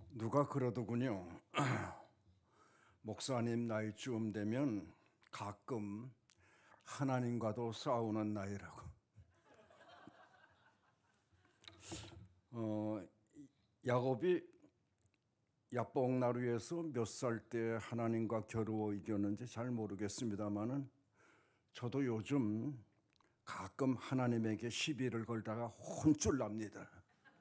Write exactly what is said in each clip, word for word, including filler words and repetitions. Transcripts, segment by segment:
누가 그러더군요. 목사님 나이쯤 되면 가끔 하나님과도 싸우는 나이라고. 어, 야곱이 야복나루에서 몇 살 때 하나님과 겨루어 이겼는지 잘 모르겠습니다만은 저도 요즘 가끔 하나님에게 시비를 걸다가 혼쭐 납니다.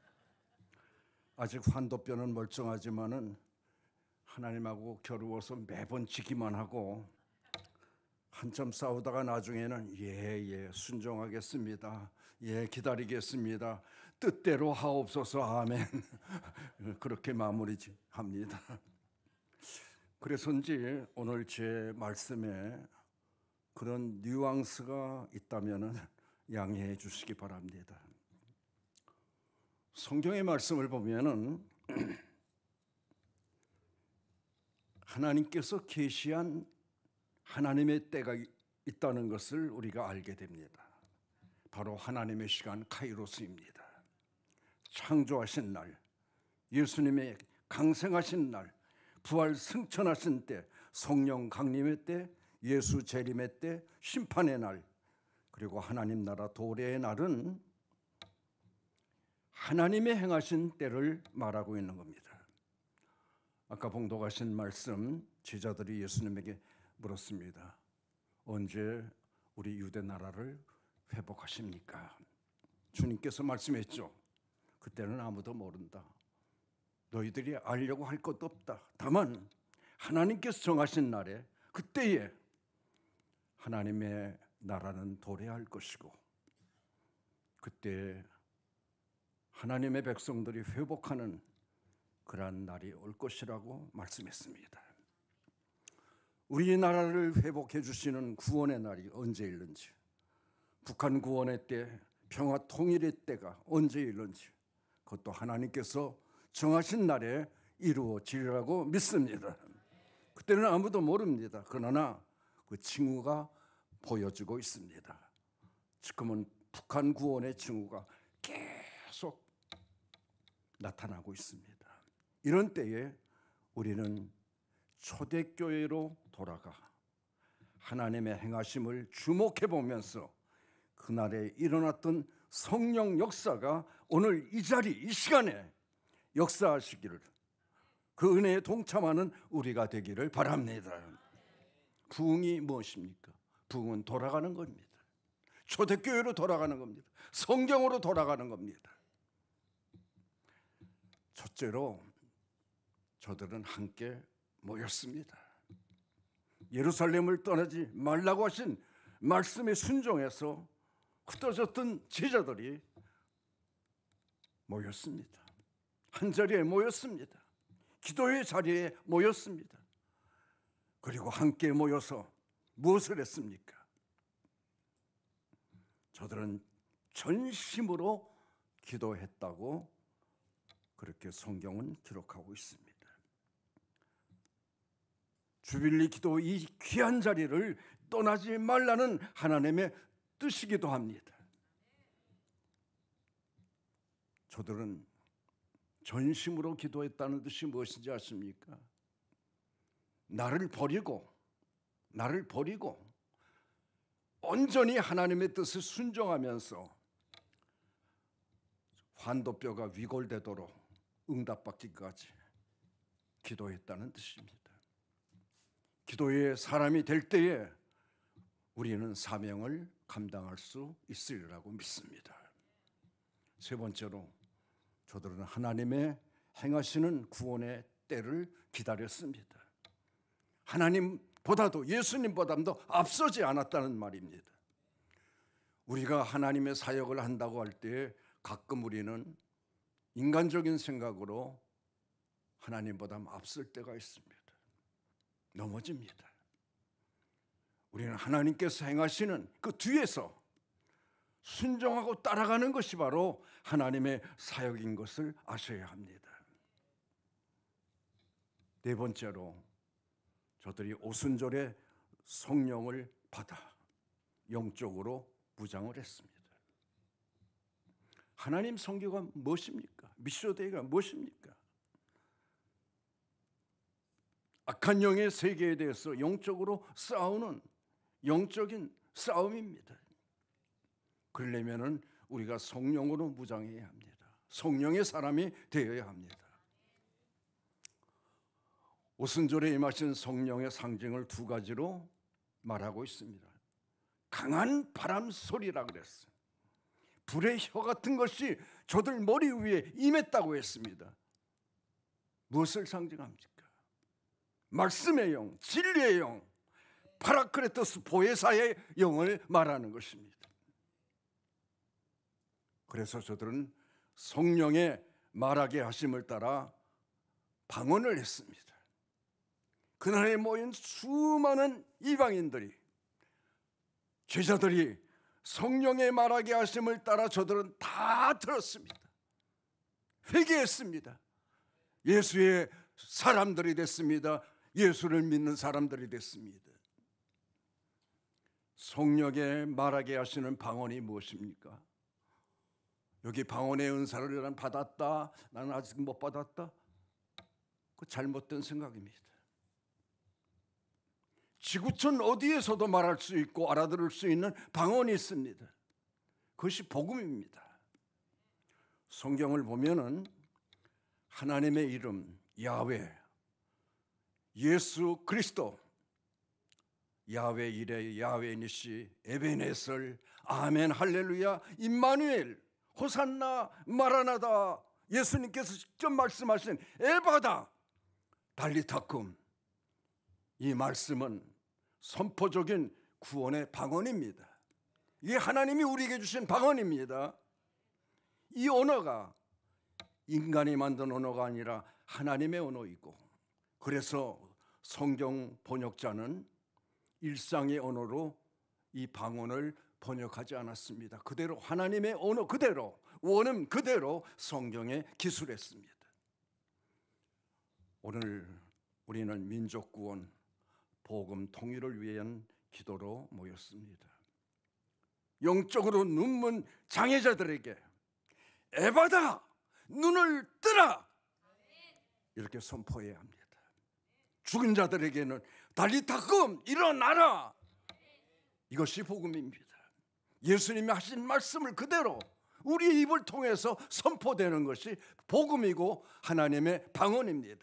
아직 환도뼈는 멀쩡하지만은 하나님하고 겨루어서 매번 지기만 하고 한참 싸우다가 나중에는 예예 순종하겠습니다. 예 기다리겠습니다. 뜻대로 하옵소서 아멘. 그렇게 마무리합니다. 그래서인지 오늘 제 말씀에 그런 뉘앙스가 있다면 양해해 주시기 바랍니다. 성경의 말씀을 보면은 하나님께서 계시한 하나님의 때가 있다는 것을 우리가 알게 됩니다. 바로 하나님의 시간 카이로스입니다. 창조하신 날, 예수님의 강생하신 날, 부활 승천하신 때, 성령 강림의 때, 예수 재림의 때, 심판의 날, 그리고 하나님 나라 도래의 날은 하나님의 행하신 때를 말하고 있는 겁니다. 아까 봉독하신 말씀, 제자들이 예수님에게 물었습니다. 언제 우리 유대 나라를 회복하십니까? 주님께서 말씀했죠. 그때는 아무도 모른다. 너희들이 알려고 할 것도 없다. 다만 하나님께서 정하신 날에 그때에 하나님의 나라는 도래할 것이고 그때 하나님의 백성들이 회복하는 그러한 날이 올 것이라고 말씀했습니다. 우리나라를 회복해 주시는 구원의 날이 언제 일는지, 북한 구원의 때, 평화 통일의 때가 언제 일는지 그것도 하나님께서 정하신 날에 이루어지리라고 믿습니다. 그때는 아무도 모릅니다. 그러나 그 징후가 보여지고 있습니다. 지금은 북한 구원의 징후가 계속 나타나고 있습니다. 이런 때에 우리는 초대교회로 돌아가 하나님의 행하심을 주목해 보면서 그날에 일어났던 성령 역사가 오늘 이 자리, 이 시간에 역사하시기를 그 은혜에 동참하는 우리가 되기를 바랍니다. 부흥이 무엇입니까? 부흥은 돌아가는 겁니다. 초대교회로 돌아가는 겁니다. 성경으로 돌아가는 겁니다. 첫째로 저들은 함께 모였습니다. 예루살렘을 떠나지 말라고 하신 말씀에 순종해서 흩어졌던 제자들이 모였습니다. 한자리에 모였습니다. 기도의 자리에 모였습니다. 그리고 함께 모여서 무엇을 했습니까? 저들은 전심으로 기도했다고 그렇게 성경은 기록하고 있습니다. 주빌리 기도 이 귀한 자리를 떠나지 말라는 하나님의 뜻이기도 합니다. 저들은 전심으로 기도했다는 뜻이 무엇인지 아십니까? 나를 버리고 나를 버리고 온전히 하나님의 뜻을 순종하면서 환도뼈가 위골되도록 응답받기까지 기도했다는 뜻입니다. 기도의 사람이 될 때에 우리는 사명을 감당할 수 있으리라고 믿습니다. 세 번째로 저들은 하나님의 행하시는 구원의 때를 기다렸습니다. 하나님보다도 예수님보다도 앞서지 않았다는 말입니다. 우리가 하나님의 사역을 한다고 할 때 가끔 우리는 인간적인 생각으로 하나님보다 앞설 때가 있습니다. 넘어집니다. 우리는 하나님께서 행하시는 그 뒤에서 순종하고 따라가는 것이 바로 하나님의 사역인 것을 아셔야 합니다. 네 번째로 저들이 오순절에 성령을 받아 영적으로 무장을 했습니다. 하나님 선교가 무엇입니까? 미션데이가 무엇입니까? 악한 영의 세계에 대해서 영적으로 싸우는 영적인 싸움입니다. 그러려면은 우리가 성령으로 무장해야 합니다. 성령의 사람이 되어야 합니다. 오순절에 임하신 성령의 상징을 두 가지로 말하고 있습니다. 강한 바람 소리라 그랬어요. 불의 혀 같은 것이 저들 머리 위에 임했다고 했습니다. 무엇을 상징합니까? 말씀의 영, 진리의 영, 파라크레토스 보혜사의 영을 말하는 것입니다. 그래서 저들은 성령의 말하게 하심을 따라 방언을 했습니다. 그날에 모인 수많은 이방인들이, 제자들이 성령의 말하게 하심을 따라 저들은 다 들었습니다. 회개했습니다. 예수의 사람들이 됐습니다. 예수를 믿는 사람들이 됐습니다. 성령의 말하게 하시는 방언이 무엇입니까? 여기 방언의 은사를 난 받았다, 나는 아직 못 받았다, 그 잘못된 생각입니다. 지구촌 어디에서도 말할 수 있고 알아들을 수 있는 방언이 있습니다. 그것이 복음입니다. 성경을 보면은 하나님의 이름 야훼, 예수 그리스도, 야훼 이레, 야훼 니시, 에베네설, 아멘, 할렐루야, 임마누엘, 호산나, 마라나다, 예수님께서 직접 말씀하신 에바다, 달리타쿰, 이 말씀은 선포적인 구원의 방언입니다. 이게 하나님이 우리에게 주신 방언입니다. 이 언어가 인간이 만든 언어가 아니라 하나님의 언어이고, 그래서 성경 번역자는 일상의 언어로 이 방언을 번역하지 않았습니다. 그대로 하나님의 언어 그대로, 원음 그대로 성경에 기술했습니다. 오늘 우리는 민족 구원, 복음 통일을 위한 기도로 모였습니다. 영적으로 눈먼 장애자들에게 에바다, 눈을 뜨라, 이렇게 선포해야 합니다. 죽은 자들에게는 달리타쿰, 일어나라, 이것이 복음입니다. 예수님이 하신 말씀을 그대로 우리의 입을 통해서 선포되는 것이 복음이고 하나님의 방언입니다.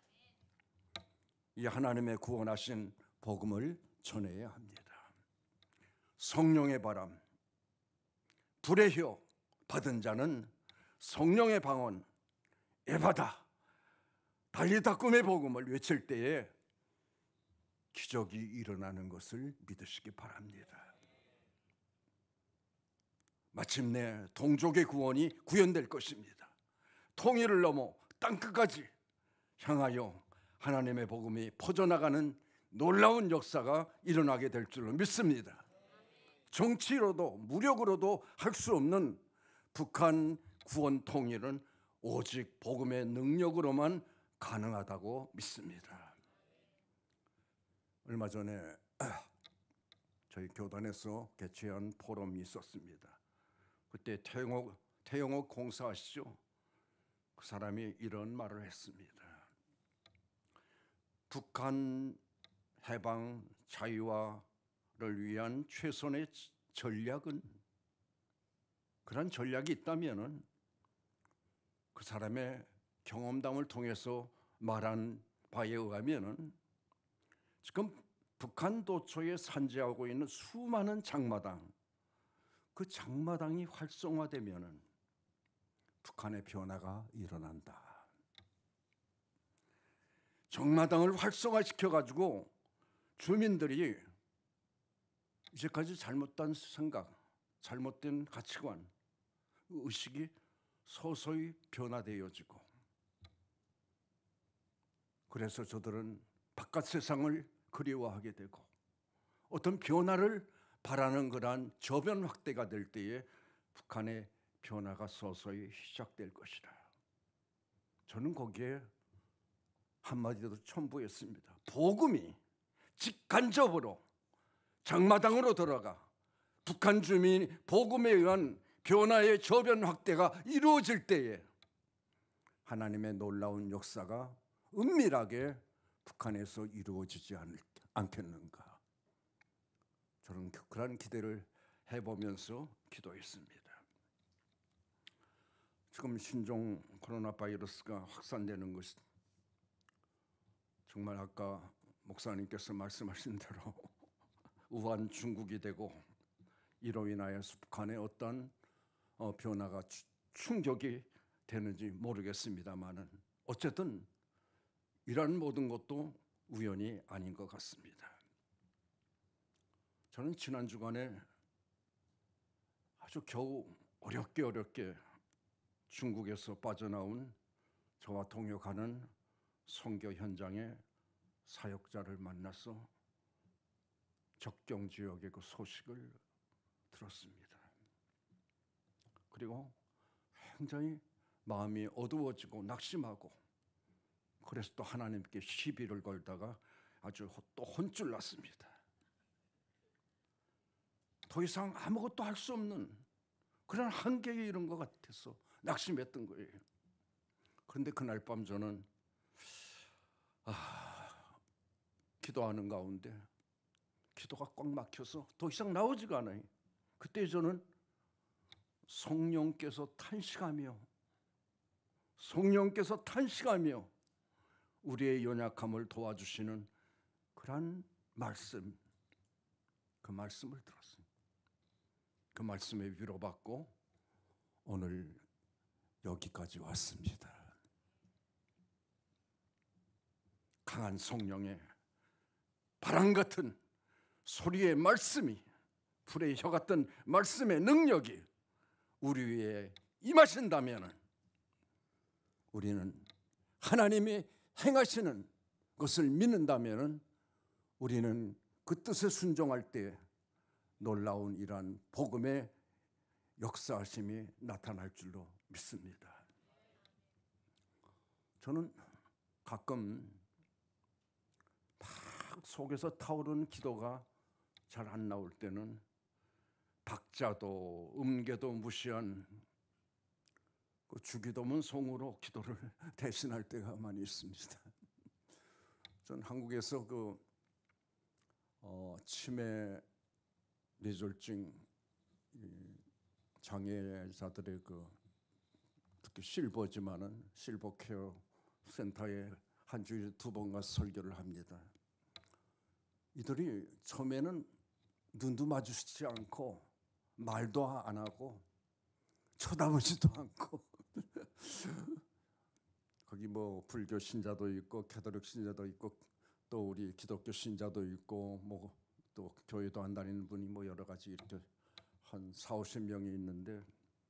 이 하나님의 구원하신 복음을 전해야 합니다. 성령의 바람, 불의 혀 받은 자는 성령의 방언 에바다, 달리타쿰의 복음을 외칠 때에 기적이 일어나는 것을 믿으시기 바랍니다. 마침내 동족의 구원이 구현될 것입니다. 통일을 넘어 땅끝까지 향하여 하나님의 복음이 퍼져나가는 놀라운 역사가 일어나게 될 줄로 믿습니다. 정치로도 무력으로도 할 수 없는 북한 구원 통일은 오직 복음의 능력으로만 가능하다고 믿습니다. 얼마 전에 저희 교단에서 개최한 포럼이 있었습니다. 그때 태영호, 태영호 공사 아시죠? 그 사람이 이런 말을 했습니다. 북한 해방 자유화를 위한 최선의 전략은, 그런 전략이 있다면은 그 사람의 경험담을 통해서 말한 바에 의하면은 지금 북한 도처에 산재하고 있는 수많은 장마당, 그 장마당이 활성화되면은 북한의 변화가 일어난다. 장마당을 활성화시켜 가지고 주민들이 이제까지 잘못된 생각, 잘못된 가치관, 의식이 서서히 변화되어지고, 그래서 저들은 바깥 세상을 그리워하게 되고 어떤 변화를 바라는 그러한 저변 확대가 될 때에 북한의 변화가 서서히 시작될 것이다. 저는 거기에 한마디도 첨부했습니다. 복음이 직간접으로 장마당으로 들어가 북한 주민이 복음에 의한 변화의 저변 확대가 이루어질 때에 하나님의 놀라운 역사가 은밀하게 북한에서 이루어지지 않, 않겠는가. 저는 그런 기대를 해보면서 기도했습니다. 지금 신종 코로나 바이러스가 확산되는 것이 정말 아까 목사님께서 말씀하신 대로 우한 중국이 되고 이로 인하여서 북한의 어떤 변화가 충격이 되는지 모르겠습니다만은 어쨌든 이런 모든 것도 우연이 아닌 것 같습니다. 저는 지난 주간에 아주 겨우 어렵게 어렵게 중국에서 빠져나온 저와 동역하는 선교 현장의 사역자를 만나서 적경 지역의 그 소식을 들었습니다. 그리고 굉장히 마음이 어두워지고 낙심하고, 그래서 또 하나님께 시비를 걸다가 아주 또 혼쭐 났습니다. 더 이상 아무것도 할 수 없는 그런 한계에 이른 것 같아서 낙심했던 거예요. 그런데 그날 밤 저는 아, 기도하는 가운데 기도가 꽉 막혀서 더 이상 나오지가 않아요. 그때 저는 성령께서 탄식하며 성령께서 탄식하며 우리의 연약함을 도와주시는 그런 말씀, 그 말씀을 들었습니다. 그 말씀에 위로받고 오늘 여기까지 왔습니다. 강한 성령의 바람 같은 소리의 말씀이, 불의 혀 같은 말씀의 능력이 우리 위에 임하신다면 우리는 하나님이 행하시는 것을 믿는다면 우리는 그 뜻에 순종할 때 놀라운 이러한 복음의 역사하심이 나타날 줄로 믿습니다. 저는 가끔 막 속에서 타오르는 기도가 잘 안 나올 때는 박자도 음계도 무시한 그 주기도문 송으로 기도를 대신할 때가 많이 있습니다. 전 한국에서 그 어, 치매 뇌졸중 장애자들의 그 특히 실버지만은 실버 케어 센터에 한 주일에 두 번 가서 설교를 합니다. 이들이 처음에는 눈도 마주치지 않고 말도 안 하고 쳐다보지도 않고 거기 뭐 불교 신자도 있고 캐톨릭 신자도 있고 또 우리 기독교 신자도 있고 뭐 또 교회도 안 다니는 분이 뭐 여러 가지 이렇게 한 사오십 명이 있는데,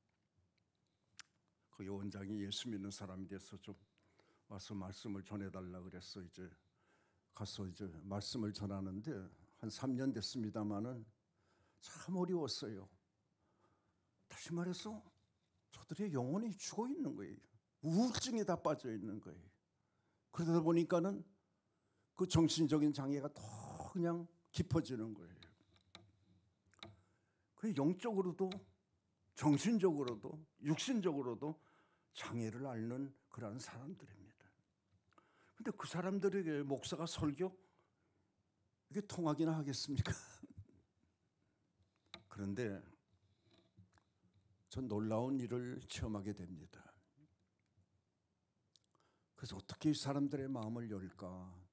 그 원장이 예수 믿는 사람이 돼서 좀 와서 말씀을 전해달라 그래서 이제 가서 이제 말씀을 전하는데 한 삼 년 됐습니다마는 참 어려웠어요. 다시 말해서 저들의 영혼이 죽어 있는 거예요. 우울증에 다 빠져 있는 거예요. 그러다 보니까는 그 정신적인 장애가 더 그냥 깊어지는 거예요. 그 영적으로도 정신적으로도 육신적으로도 장애를 앓는 그런 사람들입니다. 근데 그 사람들에게 목사가 설교 이게 통하기나 하겠습니까? 그런데 전 놀라운 일을 체험하게 됩니다. 그래서 어떻게 이 사람들의 마음을 열까?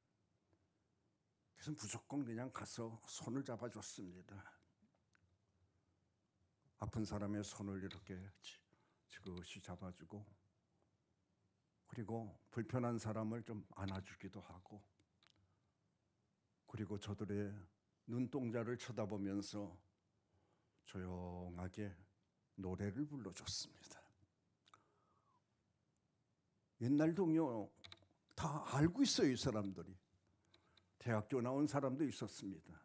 그래서 무조건 그냥 가서 손을 잡아줬습니다. 아픈 사람의 손을 이렇게 지그시 잡아주고, 그리고 불편한 사람을 좀 안아주기도 하고, 그리고 저들의 눈동자를 쳐다보면서 조용하게 노래를 불러줬습니다. 옛날 동요 다 알고 있어요. 이 사람들이 대학교 나온 사람도 있었습니다.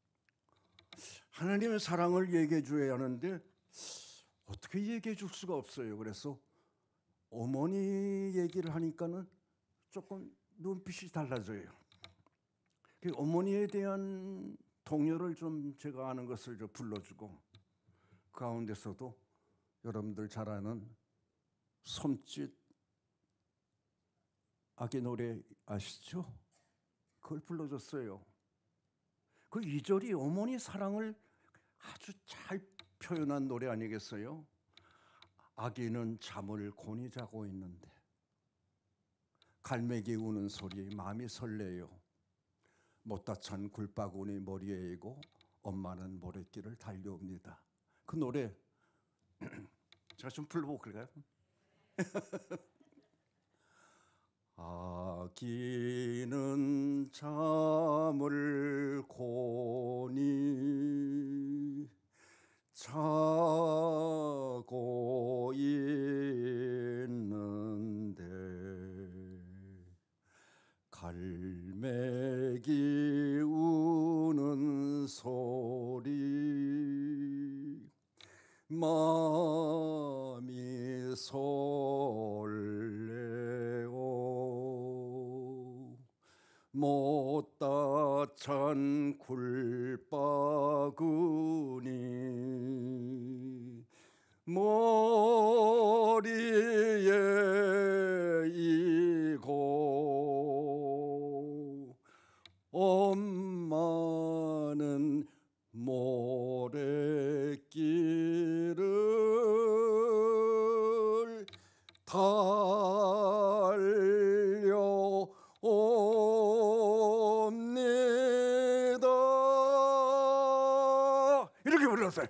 하나님의 사랑을 얘기해 줘야 하는데 어떻게 얘기해 줄 수가 없어요. 그래서 어머니 얘기를 하니까는 조금 눈빛이 달라져요. 그 어머니에 대한 동요를 좀 제가 아는 것을 좀 불러주고, 그 가운데서도 여러분들 잘 아는 손짓 아기 노래 아시죠? 그걸 불러줬어요. 그 이 절이 어머니 사랑을 아주 잘 표현한 노래 아니겠어요? 아기는 잠을 곤히 자고 있는데 갈매기 우는 소리에 마음이 설레요. 못다 찬 굴바구니 머리에 이고 엄마는 모래길을 달려옵니다. 그 노래 제가 좀 불러보고 그럴까요? 아기는 잠을 곤히 자고 있는데 갈매기 우는 소리 마음이 설레오. 못다 찬 굴바구니 머리에 이고 엄마는 모래길을 달려옵니다. 이렇게 불렀어요.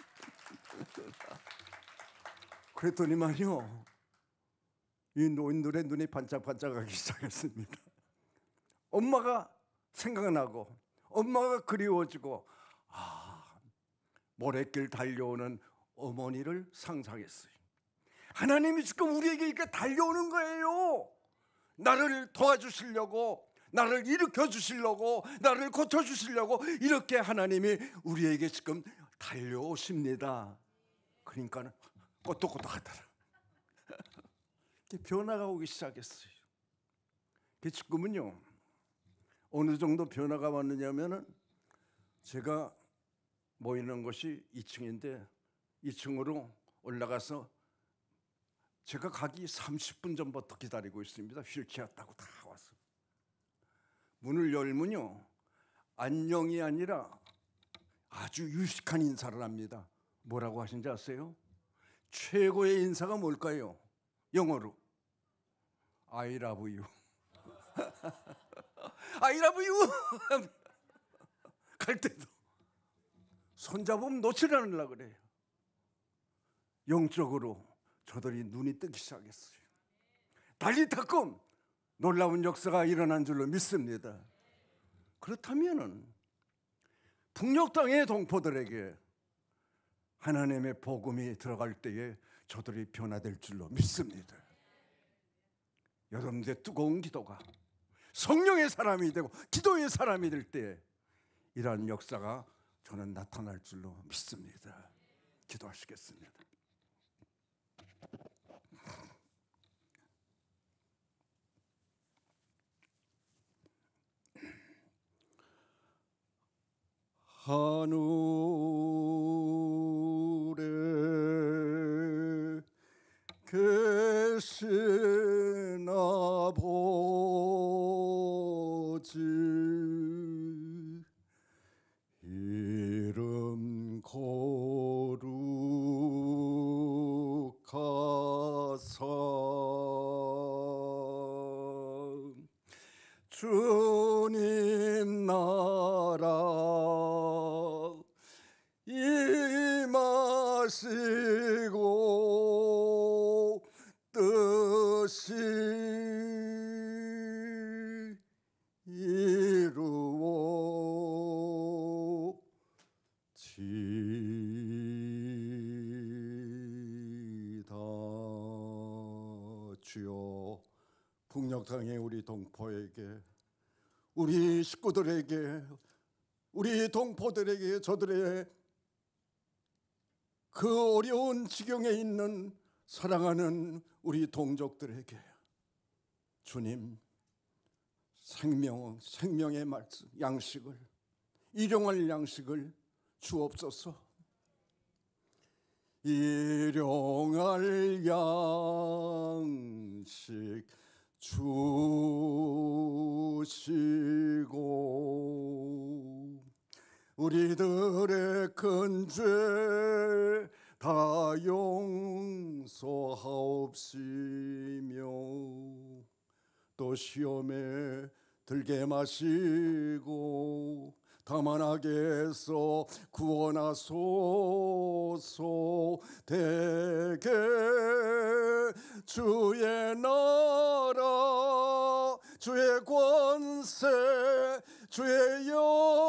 그랬더니만요, 이 노인들의 눈이 반짝반짝하기 시작했습니다. 엄마가 생각나고 엄마가 그리워지고, 아, 모래길 달려오는 어머니를 상상했어요. 하나님이 지금 우리에게 이렇게 달려오는 거예요. 나를 도와주시려고, 나를 일으켜 주시려고, 나를 고쳐 주시려고 이렇게 하나님이 우리에게 지금 달려오십니다. 그러니까 꼬똑꼬똑하더라. 변화가 오기 시작했어요. 지금은요, 어느 정도 변화가 왔느냐면은, 제가 모이는 곳이 이 층인데 이 층으로 올라가서 제가 가기 삼십 분 전부터 기다리고 있습니다. 휠체어 타고 다 와서 문을 열면요, 안녕이 아니라 아주 유식한 인사를 합니다. 뭐라고 하신지 아세요? 최고의 인사가 뭘까요? 영어로 I love you. I love you. 갈 때도 손잡으면 놓치지 않으려고 그래요. 영적으로 저들이 눈이 뜨기 시작했어요. 달리타끔 놀라운 역사가 일어난 줄로 믿습니다. 그렇다면은 북녘 땅의 동포들에게 하나님의 복음이 들어갈 때에 저들이 변화될 줄로 믿습니다. 여러분들의 뜨거운 기도가 성령의 사람이 되고 기도의 사람이 될 때 이러한 역사가 저는 나타날 줄로 믿습니다. 기도하시겠습니다. 하늘에 계신 아버지, 이름 거룩하사 주님 나라 임하시고 뜻이 이루어지다. 주여, 북녘 땅의 우리 동포에게, 우리 식구들에게, 우리 동포들에게, 저들의 그 어려운 지경에 있는 사랑하는 우리 동족들에게 주님 생명, 생명의 말씀, 양식을, 일용할 양식을 주옵소서. 일용할 양식 주시고 우리들의 큰 죄 다 용서하옵시며 또 시험에 들게 마시고 다만 악에서 구원하소서. 대개 주의 나라 주의 권세 주의 영